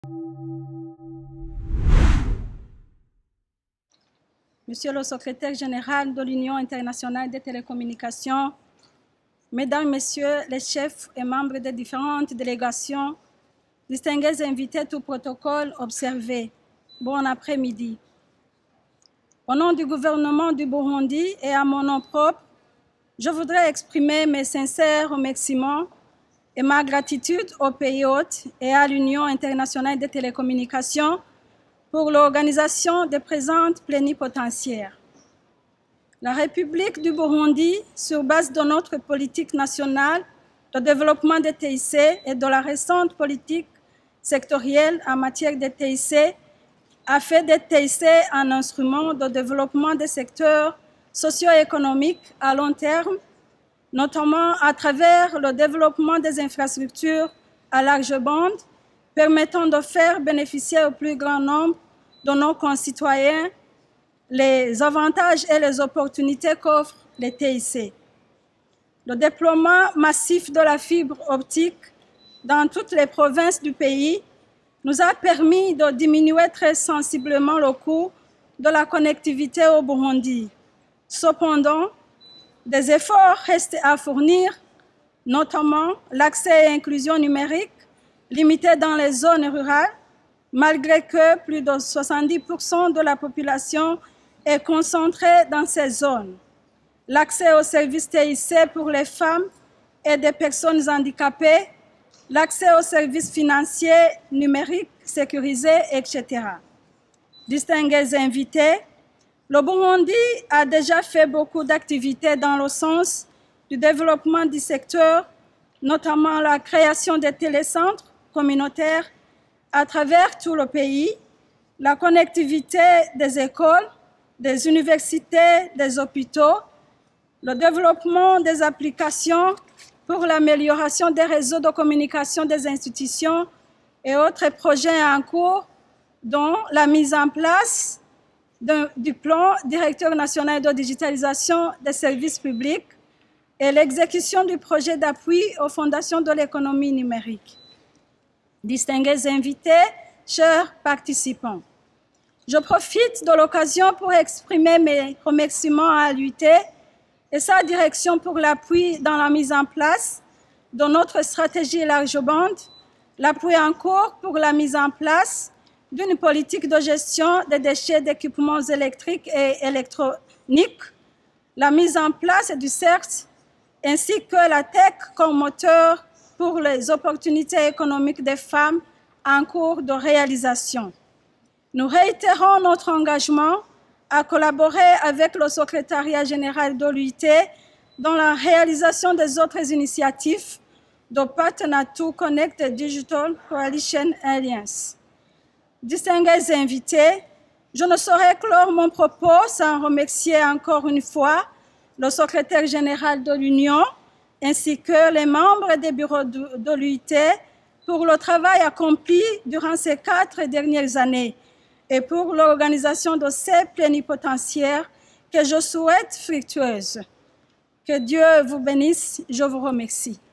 Monsieur le secrétaire général de l'Union internationale des télécommunications, Mesdames, Messieurs les chefs et membres des différentes délégations, distingués invités, tout protocole observé, bon après-midi. Au nom du gouvernement du Burundi et à mon nom propre, je voudrais exprimer mes sincères remerciements et ma gratitude au pays hôte et à l'Union internationale des télécommunications pour l'organisation des présentes plénipotentiaires. La République du Burundi, sur base de notre politique nationale de développement des TIC et de la récente politique sectorielle en matière de TIC, a fait des TIC un instrument de développement des secteurs socio-économiques à long terme, notamment à travers le développement des infrastructures à large bande, permettant de faire bénéficier au plus grand nombre de nos concitoyens les avantages et les opportunités qu'offrent les TIC. Le déploiement massif de la fibre optique dans toutes les provinces du pays nous a permis de diminuer très sensiblement le coût de la connectivité au Burundi. Cependant, des efforts restent à fournir, notamment l'accès et l'inclusion numérique limité dans les zones rurales, malgré que plus de 70% de la population est concentrée dans ces zones. L'accès aux services TIC pour les femmes et des personnes handicapées, l'accès aux services financiers, numériques, sécurisés, etc. Distingués invités, le Burundi a déjà fait beaucoup d'activités dans le sens du développement du secteur, notamment la création des télécentres communautaires à travers tout le pays, la connectivité des écoles, des universités, des hôpitaux, le développement des applications pour l'amélioration des réseaux de communication des institutions et autres projets en cours, dont la mise en place du plan directeur national de digitalisation des services publics et l'exécution du projet d'appui aux fondations de l'économie numérique. Distingués invités, chers participants, je profite de l'occasion pour exprimer mes remerciements à l'UT et sa direction pour l'appui dans la mise en place de notre stratégie large bande, l'appui en cours pour la mise en place d'une politique de gestion des déchets d'équipements électriques et électroniques, la mise en place du CERT, ainsi que la tech comme moteur pour les opportunités économiques des femmes en cours de réalisation. Nous réitérons notre engagement à collaborer avec le secrétariat général de l'UIT dans la réalisation des autres initiatives de Partner to Connect Digital Coalition Alliance. Distingués invités, je ne saurais clore mon propos sans remercier encore une fois le secrétaire général de l'Union ainsi que les membres des bureaux de l'UIT pour le travail accompli durant ces 4 dernières années et pour l'organisation de ces plénipotentiaires que je souhaite fructueuses. Que Dieu vous bénisse, je vous remercie.